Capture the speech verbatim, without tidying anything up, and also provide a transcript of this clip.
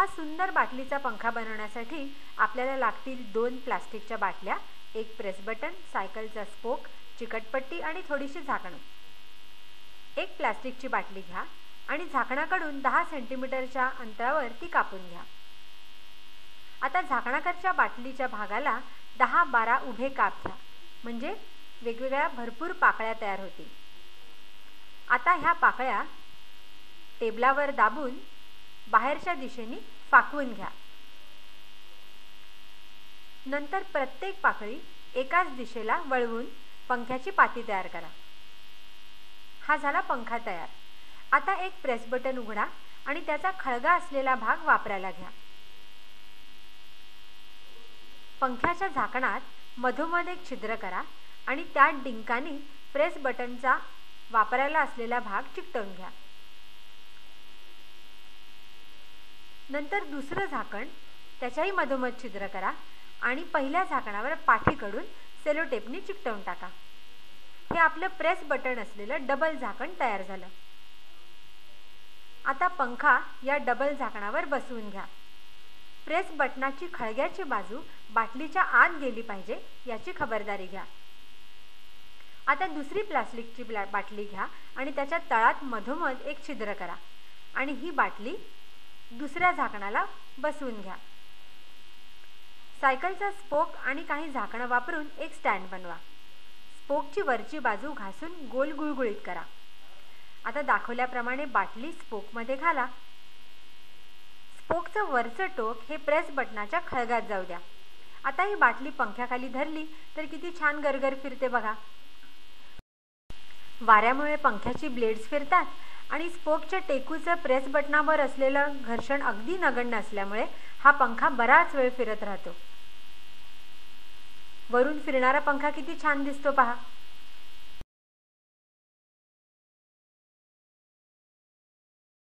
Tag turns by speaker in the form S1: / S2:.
S1: हा सुंदर बाटलीचा पंखा बनवण्यासाठी आपल्याला लागतील दोन प्लास्टिकच्या बाटल्या, एक प्रेस बटन, सायकलचा स्पोक, चिकटपट्टी आणि थोडीशी झाकणं. एक प्लास्टिकची बाटली घ्या आणि झाकणाकडून दहा सेंटीमीटरच्या अंतरावर ती कापून घ्या. आता झाकणाकडच्या बाटलीच्या भागाला दहा बारा उभे काप घ्या, म्हणजे वेगवेगळ्या भरपूर पाकळ्या तयार होतील. आता ह्या पाकळ्या टेबलावर दाबून बाहेरच्या दिशेने फाकवून घ्या. नंतर प्रत्येक पाकळी एकाच दिशेला वळवून पंख्याची पाती तयार करा. हा झाला पंखा तयार. आता एक प्रेस बटन उघडा आणि त्याचा खळगा असलेला भाग वापरायला घ्या. पंख्याच्या झाकणात मधोमध एक छिद्र करा आणि त्या डिंकाने प्रेस बटनचा वापरायला असलेला भाग चिकटवून घ्या. नंतर दुसरं झाकण त्याच्याही मधोमध छिद्र करा आणि पहिल्या झाकणावर पाठीकडून सेलो टेपने चिकटवून टाका. हे आपलं प्रेस बटन असलेलं डबल झाकण तयार झालं. आता पंखा या डबल झाकणावर बसवून घ्या. प्रेस बटनाची खळग्याची बाजू बाटलीच्या आत गेली पाहिजे याची खबरदारी घ्या. आता दुसरी प्लास्टिकची बाटली घ्या आणि त्याच्या तळात मधोमध एक छिद्र करा आणि ही बाटली दुसऱ्या झाकणाला बसवून घ्या. सायकलचा स्पोक आणि काही झाकणं वापरून एक स्टँड बनवा. स्पोकची वरची बाजू घासून गोल गुळगुळीत करा. आता दाखवल्याप्रमाणे बाटली स्पोकमध्ये घाला. स्पोकचं वरचं टोक हे प्रेस बटनाच्या खळग्यात जाऊ द्या. आता ही बाटली पंख्याखाली धरली तर किती छान गरगर फिरते बघा. वाऱ्यामुळे पंख्याची ब्लेड्स फिरतात आणि स्पोकच्या टेकूचं प्रेस बटनावर असलेलं घर्षण अगदी नगण्य असल्यामुळे हा पंखा बराच वेळ फिरत राहतो. वरून फिरणारा पंखा किती छान दिसतो पहा.